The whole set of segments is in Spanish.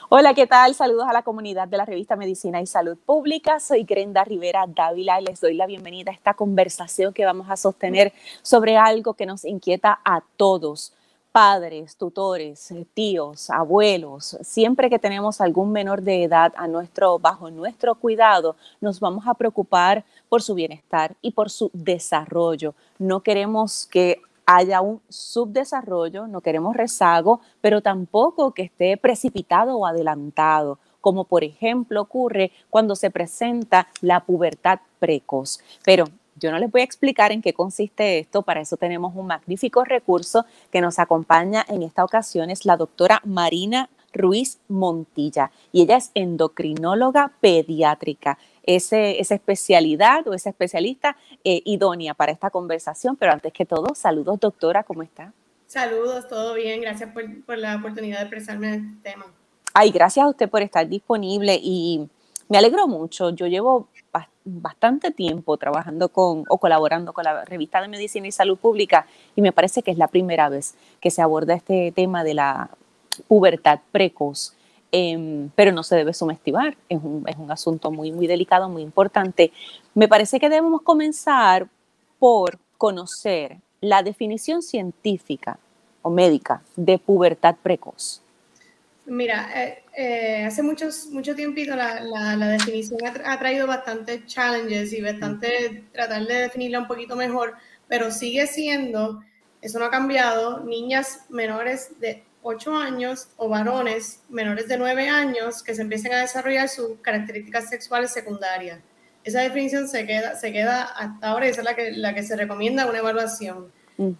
Hola, ¿qué tal? Saludos a la comunidad de la revista Medicina y Salud Pública. Soy Grenda Rivera Dávila y les doy la bienvenida a esta conversación que vamos a sostener sobre algo que nos inquieta a todos, padres, tutores, tíos, abuelos. Siempre que tenemos algún menor de edad bajo nuestro cuidado, nos vamos a preocupar por su bienestar y por su desarrollo. No queremos que haya un subdesarrollo, no queremos rezago, pero tampoco que esté precipitado o adelantado, como por ejemplo ocurre cuando se presenta la pubertad precoz. Pero yo no les voy a explicar en qué consiste esto, para eso tenemos un magnífico recurso que nos acompaña en esta ocasión, es la doctora Marina Ruiz Montilla, y ella es endocrinóloga pediátrica. Esa especialidad o esa especialista idónea para esta conversación, pero antes que todo, saludos doctora, ¿cómo está? Saludos, todo bien, gracias por la oportunidad de expresarme en este tema. Ay, gracias a usted por estar disponible y me alegro mucho. Yo llevo bastante tiempo trabajando o colaborando con la revista de Medicina y Salud Pública y me parece que es la primera vez que se aborda este tema de la pubertad precoz. Pero no se debe subestimar, es un asunto muy, muy delicado, muy importante. Me parece que debemos comenzar por conocer la definición científica o médica de pubertad precoz. Mira, hace mucho tiempito la definición ha traído bastantes challenges y bastante tratar de definirla un poquito mejor, pero sigue siendo, eso no ha cambiado, niñas menores de 8 años o varones menores de 9 años que se empiecen a desarrollar sus características sexuales secundarias. Esa definición se queda hasta ahora y esa es la que se recomienda una evaluación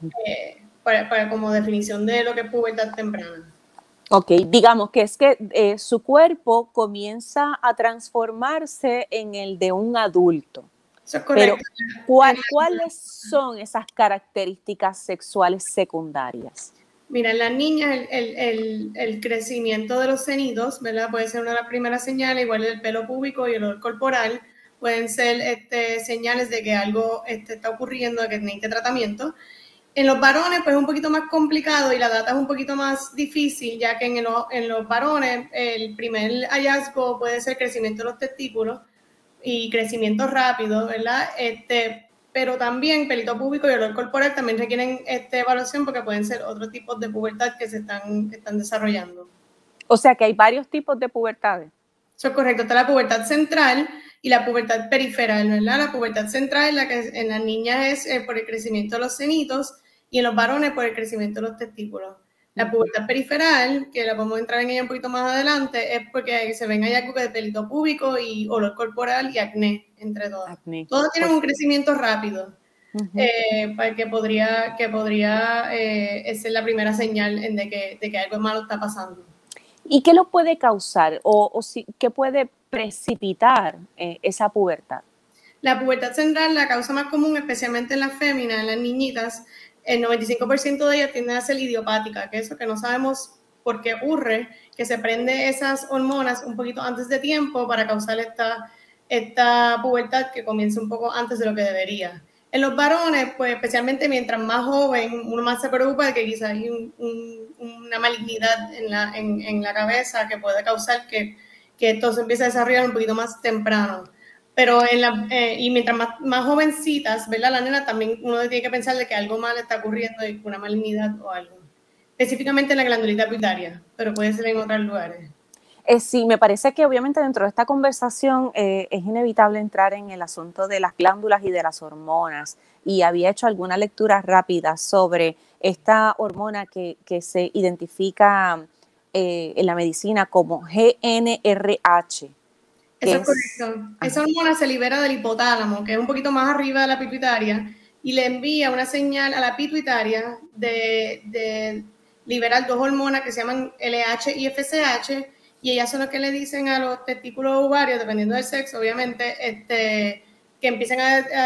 como definición de lo que es pubertad temprana. Ok, digamos que es que su cuerpo comienza a transformarse en el de un adulto. Eso es correcto. Pero, ¿cuáles son esas características sexuales secundarias? Mira, en las niñas el crecimiento de los senitos, ¿verdad? Puede ser una de las primeras señales, igual el pelo púbico y el olor corporal, pueden ser señales de que algo está ocurriendo, de que necesita tratamiento. En los varones, pues es un poquito más complicado y la data es un poquito más difícil, ya que en los varones el primer hallazgo puede ser crecimiento de los testículos y crecimiento rápido, ¿verdad? Pero también pelito púbico y olor corporal también requieren evaluación porque pueden ser otros tipos de pubertad que se están desarrollando. O sea que hay varios tipos de pubertades. Eso es correcto. Está la pubertad central y la pubertad periferal, ¿verdad? La pubertad central es la que en las niñas es por el crecimiento de los senitos y en los varones por el crecimiento de los testículos. La pubertad periferal, que la podemos entrar en ella un poquito más adelante, es porque se ven hallazgos de pelito púbico y olor corporal y acné, entre todas. Todas tienen un crecimiento rápido, que podría ser la primera señal de que algo malo está pasando. ¿Y qué lo puede causar qué puede precipitar esa pubertad? La pubertad central, la causa más común, especialmente en las féminas, en las niñitas, el 95% de ellas tienden a ser idiopática, que eso que no sabemos por qué ocurre, que se prende esas hormonas un poquito antes de tiempo para causar esta pubertad que comienza un poco antes de lo que debería. En los varones, pues especialmente mientras más joven, uno más se preocupa de que quizás hay una malignidad en la cabeza que puede causar que esto se empiece a desarrollar un poquito más temprano. Pero y mientras más jovencitas, ¿verdad? La nena también uno tiene que pensar de que algo mal está ocurriendo y una malignidad o algo. Específicamente en la glandulita pituitaria, pero puede ser en otros lugares. Sí, me parece que obviamente dentro de esta conversación es inevitable entrar en el asunto de las glándulas y de las hormonas. Y había hecho alguna lectura rápida sobre esta hormona que se identifica en la medicina como GnRH. Eso es correcto. Esa hormona se libera del hipotálamo, que es un poquito más arriba de la pituitaria, y le envía una señal a la pituitaria de liberar dos hormonas que se llaman LH y FSH, y ellas son las que le dicen a los testículos ovarios, dependiendo del sexo, obviamente, que empiecen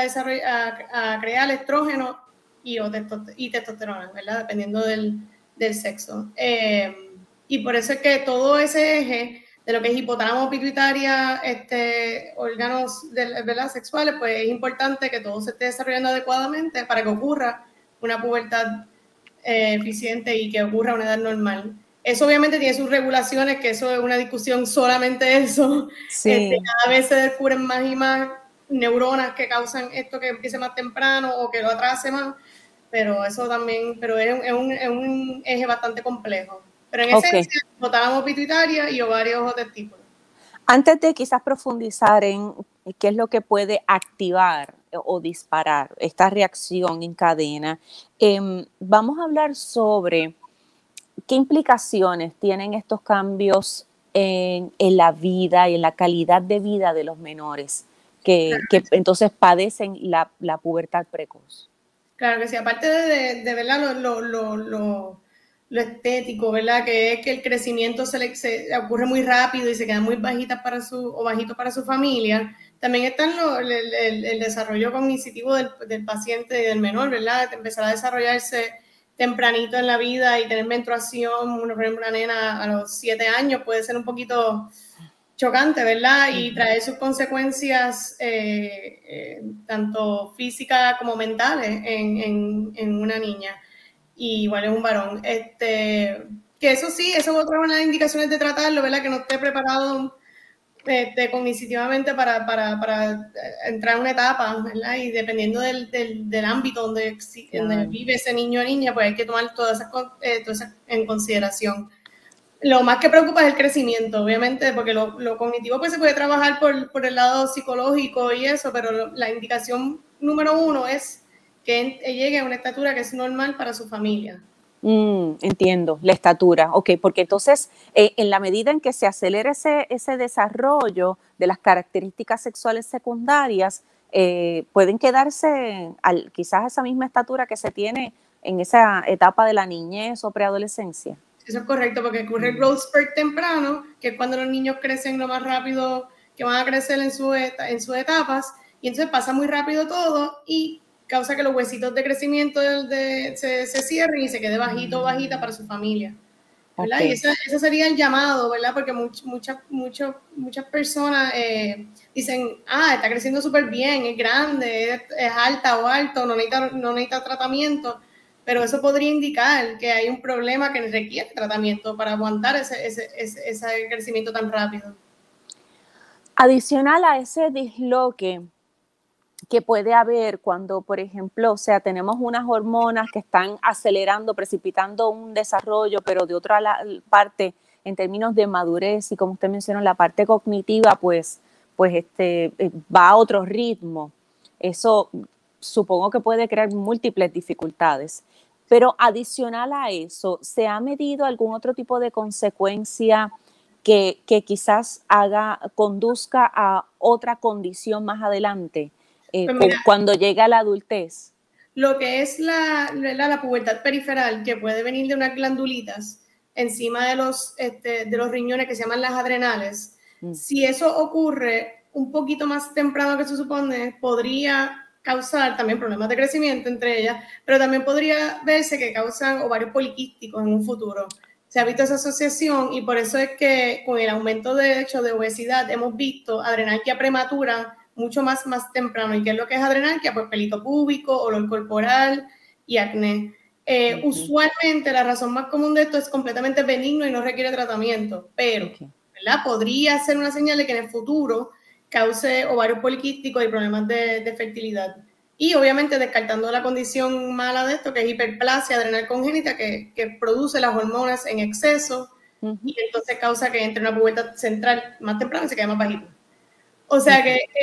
a crear estrógeno y testosterona, ¿verdad? Dependiendo del sexo. Y por eso es que todo ese eje de lo que es hipotálamo, pituitaria, órganos ¿verdad? Sexuales, pues es importante que todo se esté desarrollando adecuadamente para que ocurra una pubertad eficiente y que ocurra a una edad normal. Eso obviamente tiene sus regulaciones, que eso es una discusión solamente eso. Sí. Cada vez se descubren más y más neuronas que causan esto que empiece más temprano o que lo atrase más, pero eso también, pero es un eje bastante complejo. Pero en esencia, hipotálamo pituitaria y ovarios o testículos. Antes de quizás profundizar en qué es lo que puede activar o disparar esta reacción en cadena, vamos a hablar sobre qué implicaciones tienen estos cambios en la vida y en la calidad de vida de los menores que entonces padecen la pubertad precoz. Claro que sí, aparte de ¿verdad? Lo estético, ¿verdad? Que es que el crecimiento se ocurre muy rápido y se quedan muy bajitas o bajitos para su familia. También está el desarrollo cognitivo del paciente y del menor, ¿verdad? Empezar a desarrollarse tempranito en la vida y tener menstruación, por ejemplo, una nena a los 7 años puede ser un poquito chocante, ¿verdad? Y traer sus consecuencias tanto físicas como mentales en una niña. Y igual es un varón. Que eso sí, eso es otra de las indicaciones de tratarlo, ¿verdad? Que no esté preparado cognitivamente para entrar en una etapa, ¿verdad? Y dependiendo del ámbito donde vive ese niño o niña, pues hay que tomar todas esas en consideración. Lo más que preocupa es el crecimiento, obviamente, porque lo cognitivo pues se puede trabajar por el lado psicológico y eso, pero la indicación número 1 es que llegue a una estatura que es normal para su familia. Entiendo, la estatura, ok, porque entonces en la medida en que se acelera ese desarrollo de las características sexuales secundarias, pueden quedarse quizás esa misma estatura que se tiene en esa etapa de la niñez o preadolescencia. Eso es correcto, porque ocurre el growth spurt temprano, que es cuando los niños crecen lo más rápido que van a crecer en sus etapas, y entonces pasa muy rápido todo y causa que los huesitos de crecimiento se cierren y se quede bajito o bajita para su familia. ¿Verdad? Okay. Y ese sería el llamado, ¿verdad? Porque muchas personas dicen, está creciendo súper bien, es grande, es alta o alto, no necesita tratamiento, pero eso podría indicar que hay un problema que requiere tratamiento para aguantar ese crecimiento tan rápido. Adicional a ese disloque que puede haber cuando, por ejemplo, o sea, tenemos unas hormonas que están acelerando, precipitando un desarrollo, pero de otra parte, en términos de madurez y como usted mencionó, la parte cognitiva, pues va a otro ritmo. Eso supongo que puede crear múltiples dificultades. Pero adicional a eso, ¿se ha medido algún otro tipo de consecuencia que quizás conduzca a otra condición más adelante? Pues mira, cuando llega la adultez. Lo que es la pubertad periferal, que puede venir de unas glandulitas encima de los riñones que se llaman las adrenales, si eso ocurre un poquito más temprano que se supone, podría causar también problemas de crecimiento entre ellas, pero también podría verse que causan ovarios poliquísticos en un futuro. Se ha visto esa asociación y por eso es que con el aumento de obesidad hemos visto adrenalgia prematura mucho más temprano. ¿Y qué es lo que es adrenalgia? Pues pelito púbico, olor corporal y acné. Usualmente la razón más común de esto es completamente benigno y no requiere tratamiento, pero ¿verdad? Podría ser una señal de que en el futuro cause ovarios poliquísticos y problemas de fertilidad. Y obviamente descartando la condición mala de esto, que es hiperplasia adrenal congénita, que produce las hormonas en exceso y entonces causa que entre una pubertad central más temprana y se quede más bajito. O sea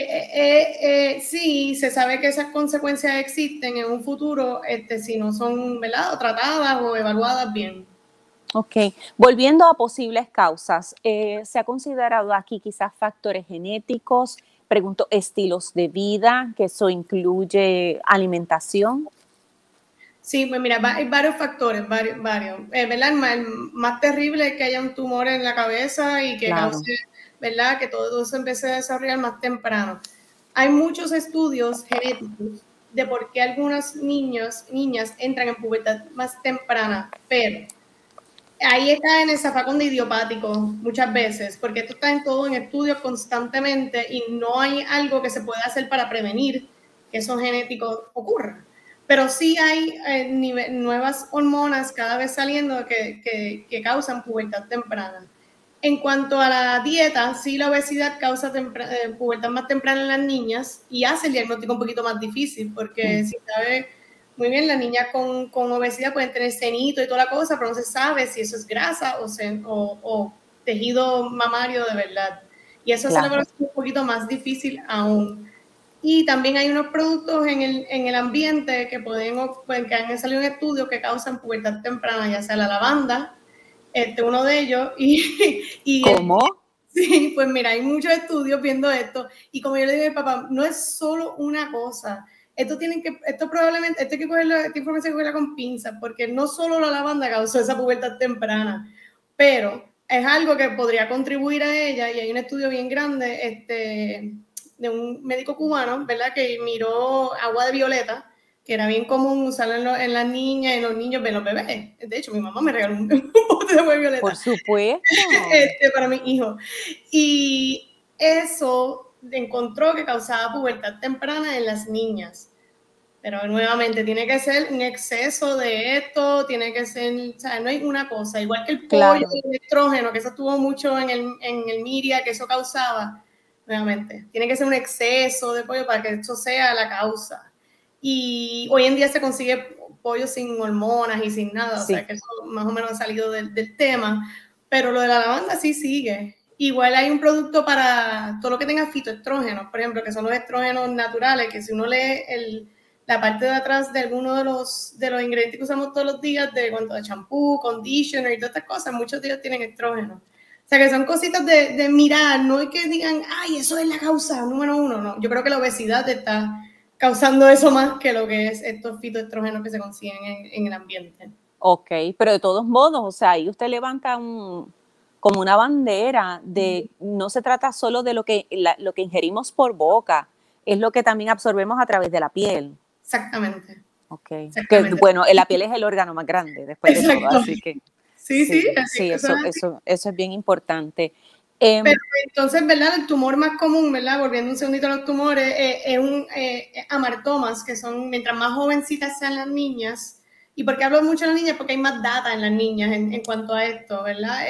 que sí, se sabe que esas consecuencias existen en un futuro si no son, ¿verdad?, tratadas o evaluadas bien. Ok, volviendo a posibles causas, ¿se ha considerado aquí quizás factores genéticos? Pregunto, estilos de vida, que eso incluye alimentación. Sí, pues mira, hay varios factores, varios. ¿Verdad? El más terrible es que haya un tumor en la cabeza y que cause, ¿verdad?, que todo eso empiece a desarrollar más temprano. Hay muchos estudios genéticos de por qué algunas niñas entran en pubertad más temprana, pero ahí está en el zafacón de idiopático muchas veces, porque esto está en estudios constantemente y no hay algo que se pueda hacer para prevenir que eso genético ocurra. Pero sí hay nuevas hormonas cada vez saliendo que causan pubertad temprana. En cuanto a la dieta, sí la obesidad causa pubertad más temprana en las niñas y hace el diagnóstico un poquito más difícil, porque si sabe muy bien, las niñas con obesidad pueden tener cenito y toda la cosa, pero no se sabe si eso es grasa o tejido mamario de verdad. Y eso se le hace un poquito más difícil aún. Y también hay unos productos en el ambiente que que han salido en estudios que causan pubertad temprana, ya sea la lavanda, uno de ellos. ¿Cómo? Sí, pues mira, hay muchos estudios viendo esto. Y como yo le digo a mi papá, no es solo una cosa. Esto probablemente, hay que cogerlo, esta información hay que cogerla con pinzas, porque no solo la lavanda causó esa pubertad temprana, pero es algo que podría contribuir a ella. Y hay un estudio bien grande, de un médico cubano, ¿verdad? Que miró agua de violeta, que era bien común usarlo en las niñas, en los niños, en los bebés. De hecho, mi mamá me regaló un bote de agua de violeta. Por supuesto. Para mi hijo. Y eso encontró que causaba pubertad temprana en las niñas. Pero nuevamente, tiene que ser un exceso de esto, tiene que ser, o sea, no hay una cosa. Igual que el pollo, el estrógeno, que eso estuvo mucho en el media, que eso causaba. Nuevamente, tiene que ser un exceso de pollo para que eso sea la causa. Y hoy en día se consigue pollo sin hormonas y sin nada, sí. O sea que eso más o menos ha salido del tema, pero lo de la lavanda sí sigue. Igual hay un producto para todo lo que tenga fitoestrógenos, por ejemplo, que son los estrógenos naturales, que si uno lee la parte de atrás de alguno de los ingredientes que usamos todos los días, de cuanto a champú, conditioner y todas estas cosas, muchos de ellos tienen estrógenos. O sea, que son cositas de mirar, no es que digan, ay, eso es la causa número uno, no. Yo creo que la obesidad está causando eso más que lo que es estos fitoestrógenos que se consiguen en el ambiente. Ok, pero de todos modos, o sea, ahí usted levanta como una bandera de, no se trata solo de lo que ingerimos por boca, es lo que también absorbemos a través de la piel. Exactamente. Ok. Exactamente. Que, bueno, la piel es el órgano más grande después de todo, así que sí, eso es bien importante. Pero entonces, ¿verdad? El tumor más común, ¿verdad? Volviendo un segundito a los tumores, es amartomas, que son, mientras más jovencitas sean las niñas. ¿Y por qué hablo mucho de las niñas? Porque hay más data en las niñas en cuanto a esto, ¿verdad?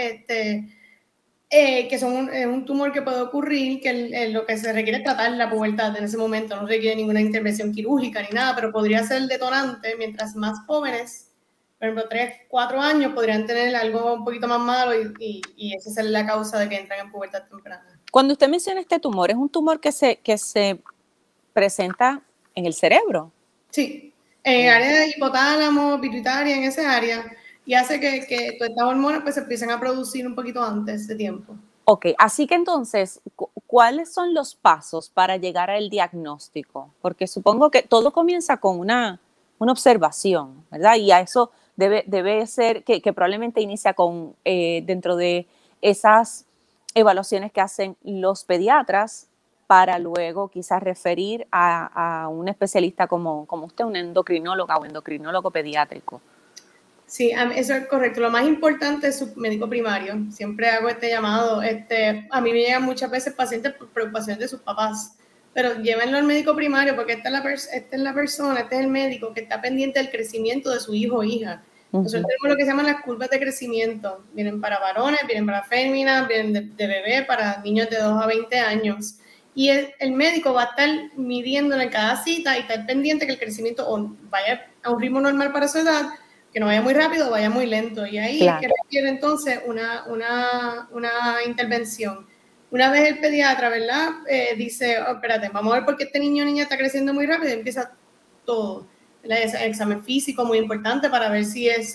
Que son un tumor que puede ocurrir, que lo que se requiere es tratar la pubertad en ese momento, no requiere ninguna intervención quirúrgica ni nada, pero podría ser el detonante, mientras más jóvenes, por ejemplo, 3, 4 años, podrían tener algo un poquito más malo y esa es la causa de que entran en pubertad temprana. Cuando usted menciona este tumor, ¿es un tumor que se presenta en el cerebro? Sí, en el área de hipotálamo, pituitaria, en esa área, y hace que todas estas hormonas pues, se empiecen a producir un poquito antes de tiempo. Ok, así que entonces, ¿cuáles son los pasos para llegar al diagnóstico? Porque supongo que todo comienza con una observación, ¿verdad? Y a eso debe ser que probablemente inicia con, dentro de esas evaluaciones que hacen los pediatras para luego quizás referir a un especialista como usted, un endocrinóloga o endocrinólogo pediátrico. Sí, eso es correcto. Lo más importante es su médico primario. Siempre hago este llamado. A mí me llegan muchas veces pacientes por preocupaciones de sus papás, pero llévenlo al médico primario porque esta es la persona, este es el médico que está pendiente del crecimiento de su hijo o hija. Nosotros tenemos lo que se llaman las curvas de crecimiento. Vienen para varones, vienen para féminas, vienen de bebé para niños de 2 a 20 años. Y el médico va a estar midiéndolo en cada cita y estar pendiente que el crecimiento vaya a un ritmo normal para su edad, que no vaya muy rápido o vaya muy lento. Y ahí es que requiere entonces una intervención. Una vez el pediatra, ¿verdad? Dice, espérate, vamos a ver por qué este niño o niña está creciendo muy rápido y empieza todo. El examen físico muy importante para ver si es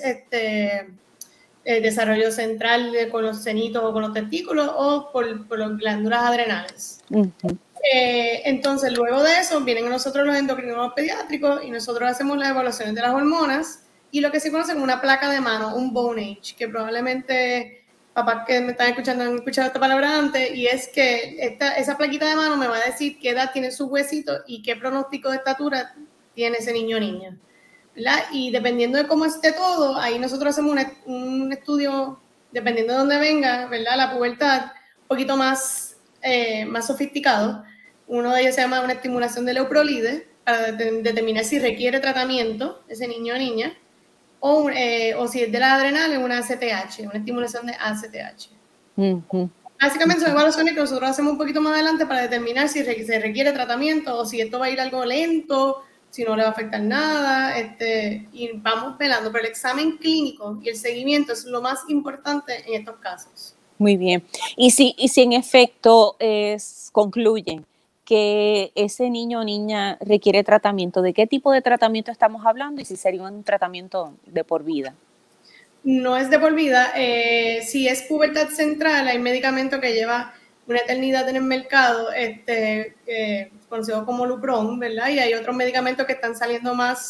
el desarrollo central con los senitos o con los testículos o por las glándulas adrenales. Entonces, luego de eso, vienen nosotros los endocrinólogos pediátricos y nosotros hacemos las evaluaciones de las hormonas y lo que se conoce como una placa de mano, un bone age, que probablemente papás que me están escuchando han escuchado esta palabra antes, y es que esa plaquita de mano me va a decir qué edad tiene su huesito y qué pronóstico de estatura tiene ese niño o niña, ¿verdad? Y dependiendo de cómo esté todo, ahí nosotros hacemos un estudio, dependiendo de dónde venga, ¿verdad? La pubertad, un poquito más sofisticado. Uno de ellos se llama una estimulación de leuprolide, para determinar si requiere tratamiento ese niño o niña, o si es de la adrenal, es una ACTH, una estimulación de ACTH. Básicamente son evaluaciones que nosotros hacemos un poquito más adelante para determinar si se requiere tratamiento o si esto va a ir algo lento, si no le va a afectar nada, y vamos velando. Pero el examen clínico y el seguimiento es lo más importante en estos casos. Muy bien. Y si en efecto concluyen que ese niño o niña requiere tratamiento, ¿de qué tipo de tratamiento estamos hablando y si sería un tratamiento de por vida? No es de por vida. Si es pubertad central, hay medicamento que lleva una eternidad en el mercado, conocido como Lupron, ¿verdad? Y hay otros medicamentos que están saliendo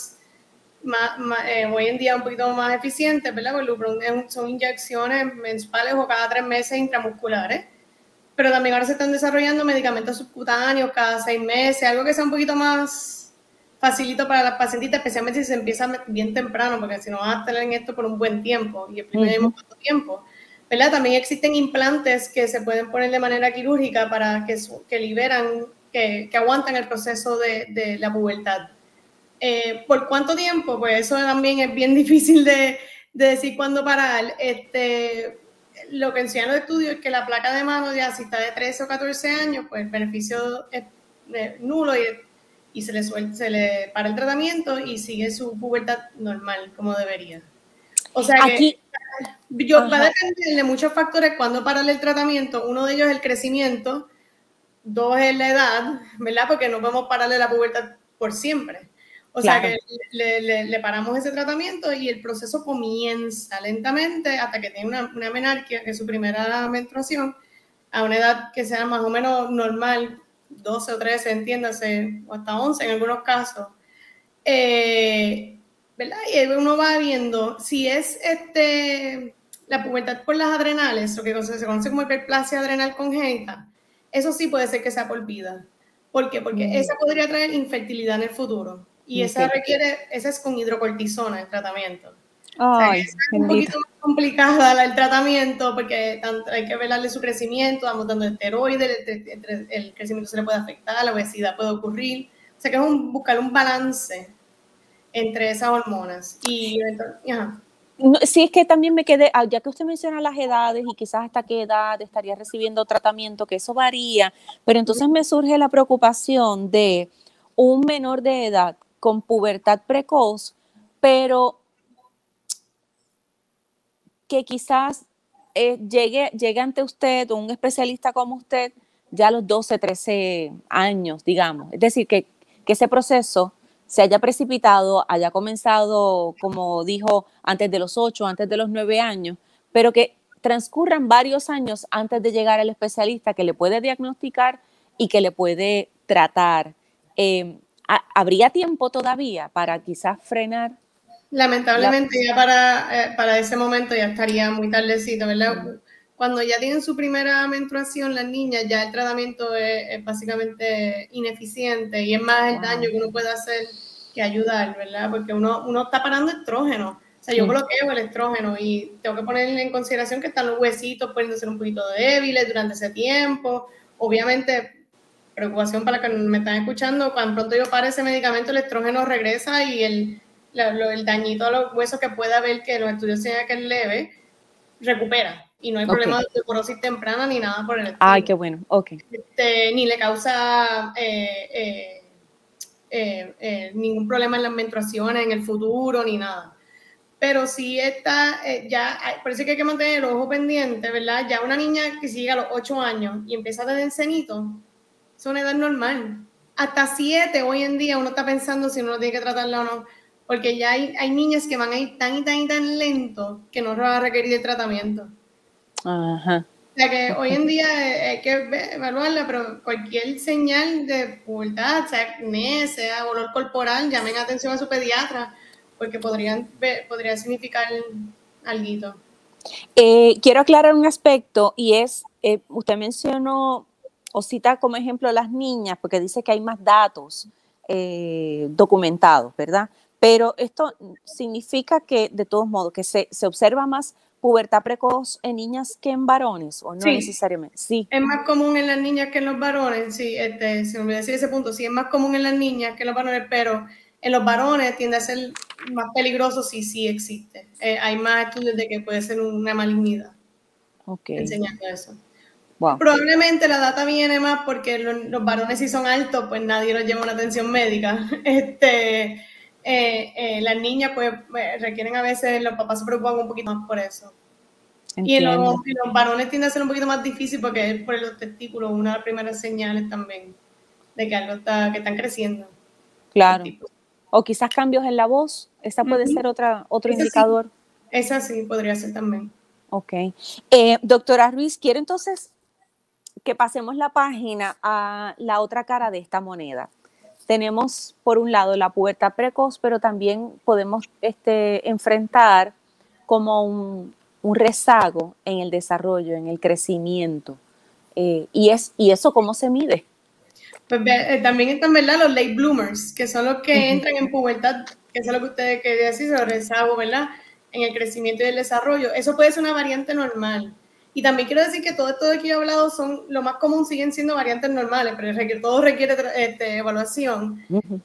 hoy en día un poquito más eficientes, ¿verdad? Porque Lupron son inyecciones mensuales o cada 3 meses intramusculares. Pero también ahora se están desarrollando medicamentos subcutáneos cada 6 meses, algo que sea un poquito más facilito para las pacientitas, especialmente si se empieza bien temprano, porque si no van a estar en esto por un buen tiempo y el primer tiempo, ¿verdad? También existen implantes que se pueden poner de manera quirúrgica para que liberan, que aguantan el proceso de la pubertad. ¿Por cuánto tiempo? Pues eso también es bien difícil de decir cuándo parar. Lo que enseñan los estudios es que la placa de mano ya si está de 13 o 14 años, pues el beneficio es nulo y se le para el tratamiento y sigue su pubertad normal como debería. O sea que va a depender de muchos factores cuando pararle el tratamiento. Uno de ellos es el crecimiento, 2 es la edad, ¿verdad? Porque no podemos pararle la pubertad por siempre. O sea que le paramos ese tratamiento y el proceso comienza lentamente hasta que tiene una menarquia, que es su primera menstruación, a una edad que sea más o menos normal, 12 o 13, entiéndase, o hasta 11 en algunos casos. ¿Verdad? Y uno va viendo si es la pubertad por las adrenales, lo que se conoce como hiperplasia adrenal congénita, eso sí puede ser que sea por vida. ¿Por qué? Porque esa podría traer infertilidad en el futuro. Y esa es con hidrocortisona el tratamiento. Ay, es un poquito más complicada el tratamiento porque hay que velarle su crecimiento, damos dando esteroides, el crecimiento se le puede afectar, la obesidad puede ocurrir. O sea que es buscar un balance entre esas hormonas. Sí, es que también me quedé, ya que usted menciona las edades y quizás hasta qué edad estaría recibiendo tratamiento, que eso varía, pero entonces me surge la preocupación de un menor de edad con pubertad precoz, pero que quizás llegue ante usted o un especialista como usted ya a los 12, 13 años, digamos. Es decir, que ese proceso se haya precipitado, haya comenzado, como dijo, antes de los 8, antes de los 9 años, pero que transcurran varios años antes de llegar al especialista que le puede diagnosticar y que le puede tratar. ¿Habría tiempo todavía para quizás frenar? Lamentablemente ya para ese momento ya estaría muy tardecito, ¿verdad? Cuando ya tienen su primera menstruación las niñas, ya el tratamiento es básicamente ineficiente y es más el daño que uno puede hacer que ayudar, ¿verdad? Porque uno está parando estrógeno. O sea, yo bloqueo el estrógeno y tengo que poner en consideración que están los huesitos pudiendo ser un poquito débiles durante ese tiempo. Obviamente, preocupación para que me están escuchando, cuando pronto yo pare ese medicamento, el estrógeno regresa y el dañito a los huesos que pueda haber, que los estudios sean que es leve, recupera. Y no hay problema de osteoporosis temprana ni nada por el estilo. Ay, qué bueno, ni le causa ningún problema en las menstruaciones en el futuro, ni nada. Pero si está, por eso que hay que mantener el ojo pendiente, ¿verdad? Ya una niña que si llega a los 8 años y empieza a tener cenito, es una edad normal. Hasta 7 hoy en día uno está pensando si uno tiene que tratarla o no, porque ya hay niñas que van a ir tan y tan y tan lento que no va a requerir de tratamiento. Ajá. O sea que hoy en día hay que evaluarla, pero cualquier señal de pubertad, sea acné, sea olor corporal, llamen atención a su pediatra, porque podría significar algo. Quiero aclarar un aspecto y es, usted mencionó o cita como ejemplo las niñas, porque dice que hay más datos documentados, ¿verdad? Pero esto significa que, de todos modos, que se observa más pubertad precoz en niñas que en varones, o no Sí. necesariamente? Sí. Es más común en las niñas que en los varones, sí, se me olvidó decir ese punto, sí, es más común en las niñas que en los varones, pero en los varones tiende a ser más peligroso si sí existe. Hay más estudios de que puede ser una malignidad. Okay. Enseñando eso. Wow. Probablemente la data viene más porque los varones si son altos, pues nadie los lleva a una atención médica. Las niñas pues requieren a veces, los papás se preocupan un poquito más por eso. Entiendo. Y los varones tiende a ser un poquito más difícil porque es por los testículos, una de las primeras señales también de que algo que están creciendo. Claro. O quizás cambios en la voz, esa puede ser otro indicador. Sí, esa sí podría ser también. Ok. Doctora Ruiz, quiero entonces que pasemos la página a la otra cara de esta moneda. Tenemos, por un lado, la pubertad precoz, pero también podemos enfrentar como un rezago en el desarrollo, en el crecimiento. ¿Y eso cómo se mide? Pues, también están, ¿verdad?, los late bloomers, que son los que entran en pubertad, que es lo que ustedes querían decir sobre rezago, ¿verdad?, en el crecimiento y el desarrollo. Eso puede ser una variante normal. Y también quiero decir que todo esto de que yo he hablado lo más común siguen siendo variantes normales, pero todo requiere evaluación.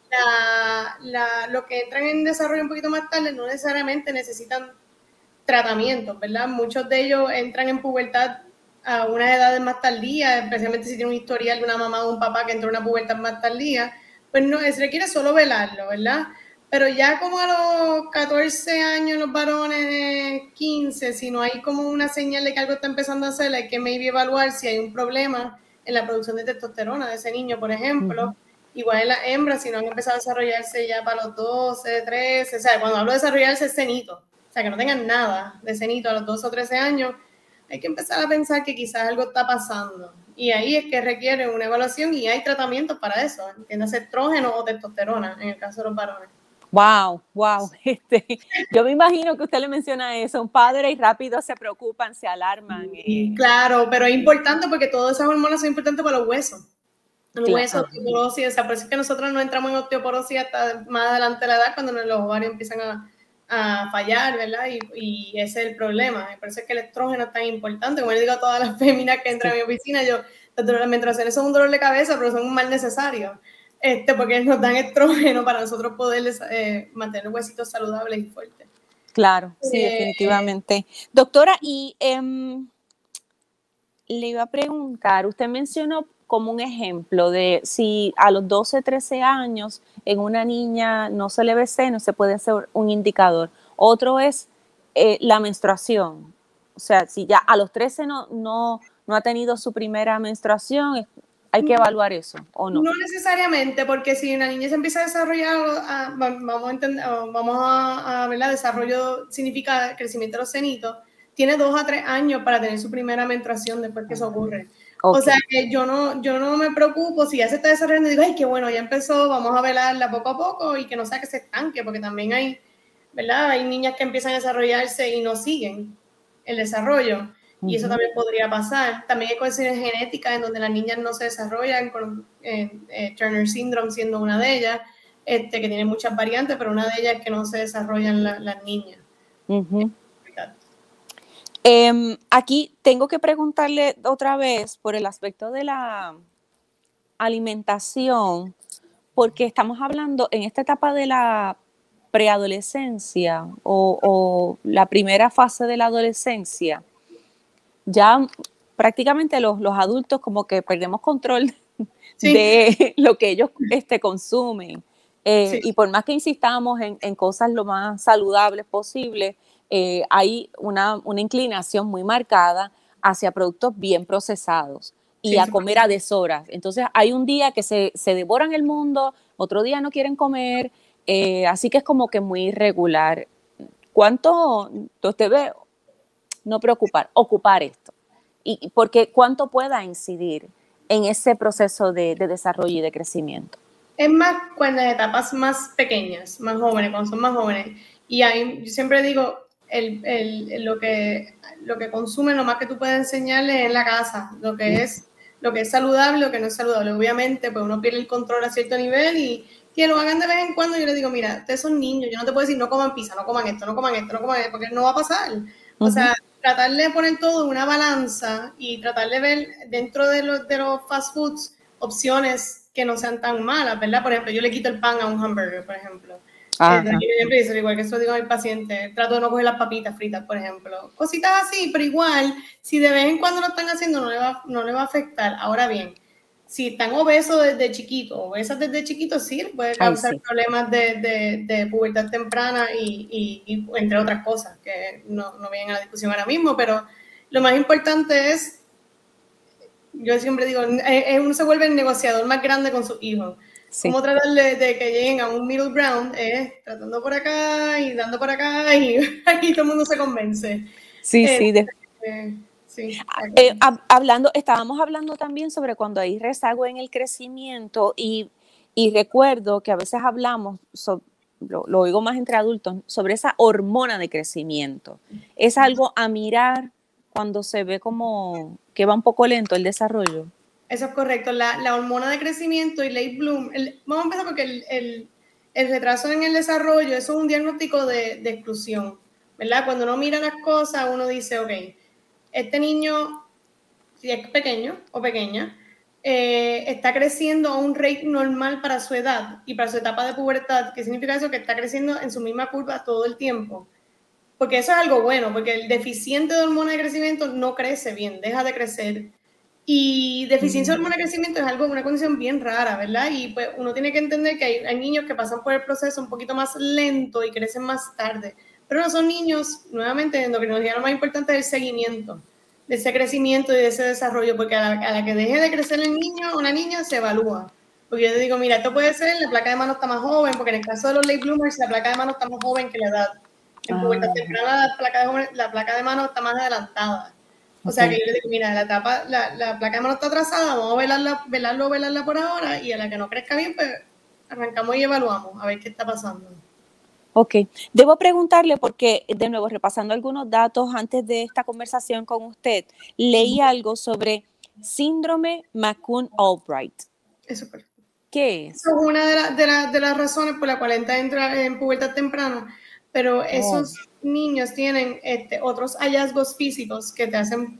Lo que entran en desarrollo un poquito más tarde no necesariamente necesitan tratamientos, ¿verdad? Muchos de ellos entran en pubertad a unas edades más tardías, especialmente si tiene un historial de una mamá o un papá que entró en una pubertad más tardía, pues no, se requiere solo velarlo, ¿verdad? Pero ya como a los 14 años, los varones 15, si no hay como una señal de que algo está empezando a hacer, hay que maybe evaluar si hay un problema en la producción de testosterona de ese niño, por ejemplo. Igual en las hembras, si no han empezado a desarrollarse ya para los 12, 13, o sea, cuando hablo de desarrollarse es cenito, o sea, que no tengan nada de cenito a los 12 o 13 años, hay que empezar a pensar que quizás algo está pasando. Y ahí es que requiere una evaluación y hay tratamientos para eso, entiéndase estrógeno o testosterona, en el caso de los varones. Wow. Yo me imagino que usted le menciona eso a un padre y rápido se preocupan, se alarman. Claro, pero es importante porque todas esas hormonas son importantes para los huesos. Los huesos, osteoporosis, o sea, por eso es que nosotros no entramos en osteoporosis hasta más adelante de la edad, cuando los ovarios empiezan a fallar, ¿verdad? Y ese es el problema. Por eso es que el estrógeno es tan importante. Como le digo a todas las féminas que entran a mi oficina, las menstruaciones son un dolor de cabeza, pero son un mal necesario. Porque nos dan estrógeno para nosotros poder mantener huesitos saludables y fuertes. Claro, sí, definitivamente. Doctora, y le iba a preguntar, usted mencionó como un ejemplo de si a los 12, 13 años en una niña no se le ve seno, se puede hacer un indicador. Otro es la menstruación. O sea, si ya a los 13 no ha tenido su primera menstruación, ¿hay que evaluar eso o no? No necesariamente, porque si una niña se empieza a desarrollar, vamos a ver, desarrollo significa crecimiento de los senitos, tiene 2 a 3 años para tener su primera menstruación después que eso ocurre. Okay. O sea que yo no me preocupo si ya se está desarrollando y digo, ay, qué bueno, ya empezó, vamos a velarla poco a poco y que no sea que se estanque, porque también hay, ¿verdad? Hay niñas que empiezan a desarrollarse y no siguen el desarrollo. Y eso también podría pasar. También hay cuestiones genéticas en donde las niñas no se desarrollan, con Turner Syndrome siendo una de ellas, que tiene muchas variantes, pero una de ellas es que no se desarrollan las niñas. Aquí tengo que preguntarle otra vez por el aspecto de la alimentación, porque estamos hablando en esta etapa de la preadolescencia o la primera fase de la adolescencia. Ya prácticamente los adultos como que perdemos control de lo que ellos consumen. Y por más que insistamos en cosas lo más saludables posible, hay una inclinación muy marcada hacia productos bien procesados y a comer a deshoras. Entonces hay un día que se devoran el mundo, otro día no quieren comer, así que es como que muy irregular. ¿Cuánto usted ve? No ocupar esto? Y porque cuánto pueda incidir en ese proceso de desarrollo y de crecimiento. Es más cuando en etapas más pequeñas, más jóvenes, cuando son más jóvenes. Y ahí yo siempre digo, lo que consumen, lo más que tú puedes enseñarles en la casa, lo que es saludable, lo que no es saludable. Obviamente, pues uno pierde el control a cierto nivel y que lo hagan de vez en cuando. Yo les digo, mira, ustedes son niños, yo no te puedo decir no coman pizza, no coman esto, no coman esto, no coman esto, porque no va a pasar. O sea, tratar de poner todo en una balanza y tratar de ver dentro de los fast foods opciones que no sean tan malas, ¿verdad? Por ejemplo, yo le quito el pan a un hamburger, por ejemplo. Igual que eso digo al paciente, trato de no coger las papitas fritas, por ejemplo. Cositas así, pero igual, si de vez en cuando lo están haciendo, no le va a afectar. Ahora bien, si están obesos desde chiquito, obesas desde chiquito, sí, puede causar problemas de pubertad temprana y entre otras cosas, que no vienen a la discusión ahora mismo, pero lo más importante es, yo siempre digo, uno se vuelve el negociador más grande con sus hijos. Sí. Cómo tratar de que lleguen a un middle ground es tratando por acá y dando por acá y todo el mundo se convence. Sí, sí. Sí. Estábamos hablando también sobre cuando hay rezago en el crecimiento y recuerdo que a veces hablamos, lo oigo más entre adultos, sobre esa hormona de crecimiento. Es algo a mirar cuando se ve como que va un poco lento el desarrollo. Eso es correcto. La hormona de crecimiento y late bloom, vamos a empezar porque el retraso en el desarrollo, eso es un diagnóstico de exclusión, ¿verdad? Cuando uno mira las cosas, uno dice, ok, este niño, si es pequeño o pequeña, está creciendo a un rate normal para su edad y para su etapa de pubertad. ¿Qué significa eso? Que está creciendo en su misma curva todo el tiempo. Porque eso es algo bueno, porque el deficiente de hormona de crecimiento no crece bien, deja de crecer. Y deficiencia de hormona de crecimiento es una condición bien rara, ¿verdad? Y pues uno tiene que entender que hay niños que pasan por el proceso un poquito más lento y crecen más tarde. Pero no son niños, nuevamente, en endocrinología lo más importante es el seguimiento de ese crecimiento y de ese desarrollo, porque a la que deje de crecer el niño o la niña se evalúa. Porque yo te digo, mira, esto puede ser, la placa de mano está más joven, porque en el caso de los late bloomers, la placa de mano está más joven que la edad. En pubertad temprana, la placa de mano está más adelantada. O sea que yo le digo, mira, la placa de mano está atrasada, vamos a velarla por ahora, y a la que no crezca bien, pues arrancamos y evaluamos a ver qué está pasando. Ok, debo preguntarle porque, de nuevo, repasando algunos datos antes de esta conversación con usted, leí algo sobre síndrome McCune-Albright. Eso es perfecto. ¿Qué es? Eso es una de las razones por la cual entra en pubertad temprana, pero esos niños tienen otros hallazgos físicos que te hacen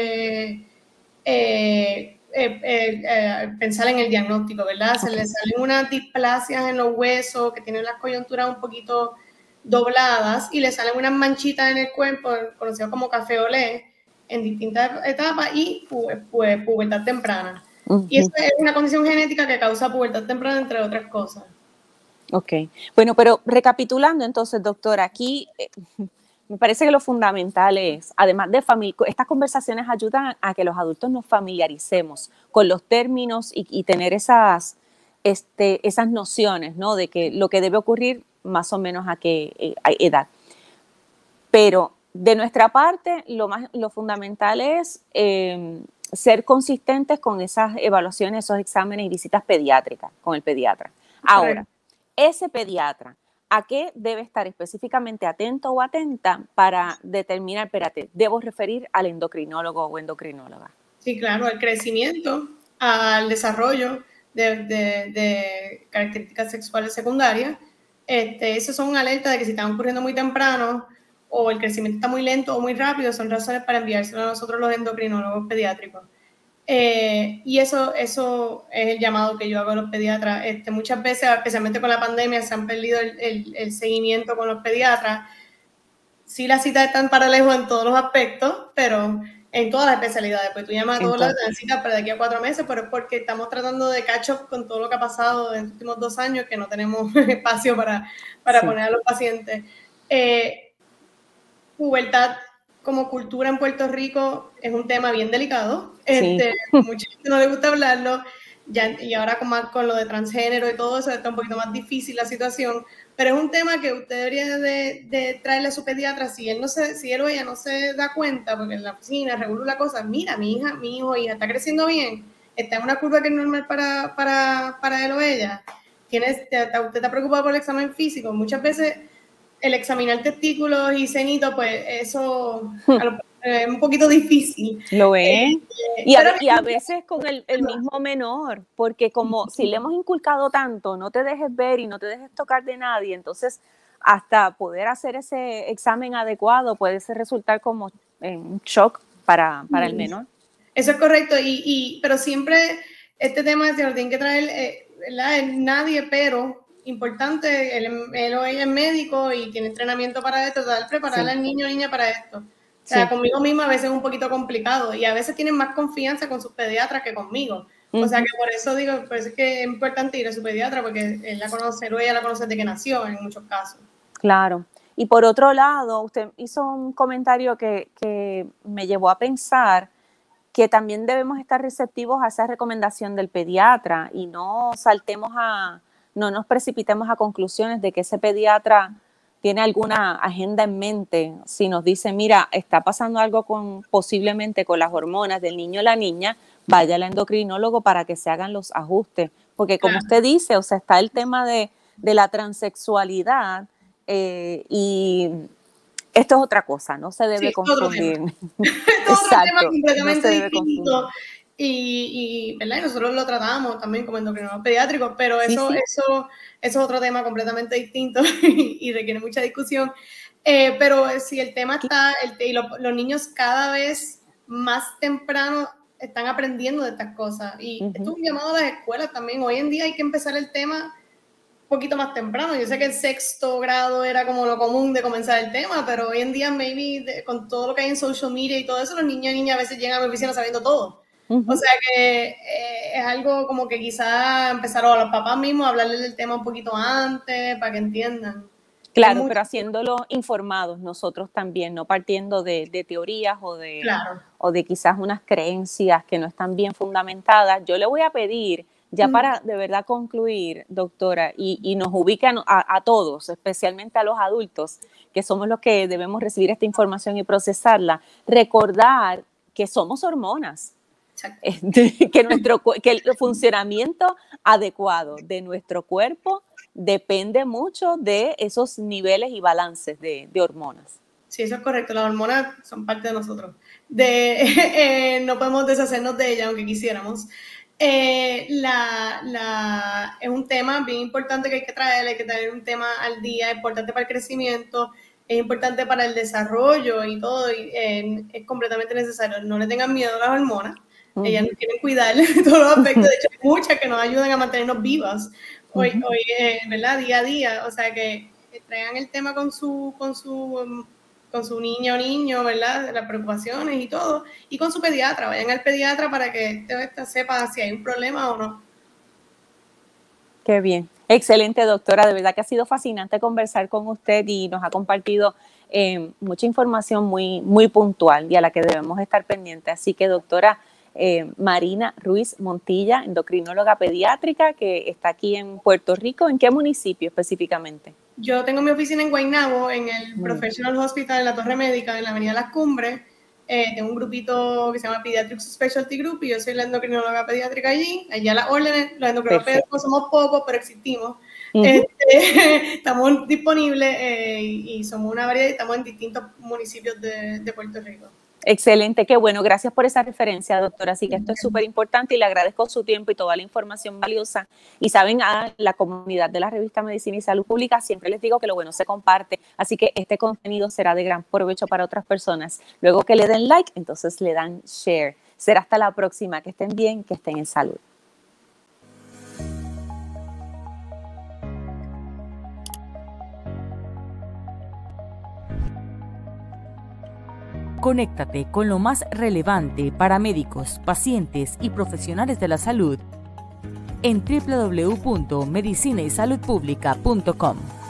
pensar en el diagnóstico, ¿verdad? Se les salen unas displasias en los huesos, que tienen las coyunturas un poquito dobladas, y le salen unas manchitas en el cuerpo, conocido como café olé, en distintas etapas, y pues pubertad temprana. Y eso es una condición genética que causa pubertad temprana, entre otras cosas. Ok. Bueno, pero recapitulando entonces, doctora, aquí me parece que lo fundamental es, además de estas conversaciones ayudan a que los adultos nos familiaricemos con los términos y tener esas nociones, ¿no? De que lo que debe ocurrir más o menos a qué edad. Pero de nuestra parte, lo fundamental es ser consistentes con esas evaluaciones, esos exámenes y visitas pediátricas con el pediatra. Ahora, ese pediatra, ¿a qué debe estar específicamente atento o atenta para determinar, espérate, debo referir al endocrinólogo o endocrinóloga? Sí, claro, al crecimiento, al desarrollo de características sexuales secundarias. Esos son alertas de que si están ocurriendo muy temprano o el crecimiento está muy lento o muy rápido, son razones para enviárselo a nosotros los endocrinólogos pediátricos. Y eso es el llamado que yo hago a los pediatras. Muchas veces, especialmente con la pandemia, se han perdido el seguimiento con los pediatras. Sí, las citas están para lejos en todos los aspectos, pero en todas las especialidades. Pues tú llamas a todos lados, te dan citas para de aquí a 4 meses, pero es porque estamos tratando de catch up con todo lo que ha pasado en los últimos 2 años, que no tenemos espacio para poner a los pacientes. Pubertad como cultura en Puerto Rico es un tema bien delicado. Mucha gente no le gusta hablarlo, y ahora con lo de transgénero y todo eso está un poquito más difícil la situación, pero es un tema que usted debería de traerle a su pediatra si él o ella no se da cuenta, porque en la oficina reguló la cosa, mira, mi hijo o hija está creciendo bien, está en una curva que es normal para él o ella, usted está preocupado por el examen físico, muchas veces el examinar testículos y senitos, pues eso es un poquito difícil. Lo es. Y a veces con el mismo menor, porque como si le hemos inculcado tanto, no te dejes ver y no te dejes tocar de nadie, entonces hasta poder hacer ese examen adecuado puede resultar como un shock para el menor. Eso es correcto, pero siempre este tema se lo tienen que traer, nadie, pero importante, él o ella es médico y tiene entrenamiento para esto, preparar al niño o niña para esto. O sea, conmigo misma a veces es un poquito complicado y a veces tienen más confianza con sus pediatras que conmigo. O sea, que por eso digo, por eso es que es importante ir a su pediatra porque él la conoce o ella la conoce desde que nació en muchos casos. Claro. Y por otro lado, usted hizo un comentario que me llevó a pensar que también debemos estar receptivos a esa recomendación del pediatra y no nos precipitemos a conclusiones de que ese pediatra tiene alguna agenda en mente. Si nos dice, mira, está pasando algo posiblemente con las hormonas del niño o la niña, vaya al endocrinólogo para que se hagan los ajustes. Porque como usted dice, o sea, está el tema de la transexualidad y esto es otra cosa, no se debe confundir. Esto es otro tema completamente distinto. ¿Verdad? Y nosotros lo tratamos también como endocrinólogos pediátricos, pero eso es otro tema completamente distinto y requiere mucha discusión. Pero si el tema está, los niños cada vez más temprano están aprendiendo de estas cosas. Y esto es un llamado a las escuelas también. Hoy en día hay que empezar el tema un poquito más temprano. Yo sé que el 6º grado era como lo común de comenzar el tema, pero hoy en día, con todo lo que hay en social media y todo eso, los niños y niñas a veces llegan a mi oficina sabiendo todo. O sea que es algo como que quizá empezaron a los papás mismos a hablarles del tema un poquito antes para que entiendan. Claro, pero haciéndolo informados nosotros también, no partiendo de teorías o de quizás unas creencias que no están bien fundamentadas. Yo le voy a pedir, ya para de verdad concluir, doctora, y nos ubican a todos, especialmente a los adultos, que somos los que debemos recibir esta información y procesarla, recordar que somos hormonas. Que el funcionamiento adecuado de nuestro cuerpo depende mucho de esos niveles y balances de hormonas. Sí, eso es correcto. Las hormonas son parte de nosotros. No podemos deshacernos de ellas, aunque quisiéramos. Es un tema bien importante que hay que traer un tema al día, importante para el crecimiento, es importante para el desarrollo y todo, y es completamente necesario. No le tengan miedo a las hormonas. Ellas nos quieren cuidar de todos los aspectos. De hecho, hay muchas que nos ayudan a mantenernos vivas hoy ¿verdad? Día a día. O sea, que traigan el tema con su niña o niño, ¿verdad? Las preocupaciones y todo. Y con su pediatra. Vayan al pediatra para que sepa si hay un problema o no. Qué bien. Excelente, doctora. De verdad que ha sido fascinante conversar con usted y nos ha compartido mucha información muy, muy puntual y a la que debemos estar pendientes. Así que, doctora, Marina Ruiz Montilla, endocrinóloga pediátrica que está aquí en Puerto Rico. ¿En qué municipio específicamente? Yo tengo mi oficina en Guaynabo, en el Professional Hospital en la Torre Médica, en la Avenida Las Cumbres. Tengo un grupito que se llama Pediatrics Specialty Group y yo soy la endocrinóloga pediátrica allí. Allá las órdenes, los endocrinólogos pediátricos somos pocos, pero existimos. Estamos disponibles y somos una variedad y estamos en distintos municipios de Puerto Rico. Excelente, qué bueno. Gracias por esa referencia, doctora. Así que esto es súper importante y le agradezco su tiempo y toda la información valiosa. Y saben, a la comunidad de la revista Medicina y Salud Pública siempre les digo que lo bueno se comparte. Así que este contenido será de gran provecho para otras personas. Luego que le den like, entonces le dan share. Será hasta la próxima. Que estén bien, que estén en salud. Conéctate con lo más relevante para médicos, pacientes y profesionales de la salud en www.medicinaysaludpublica.com.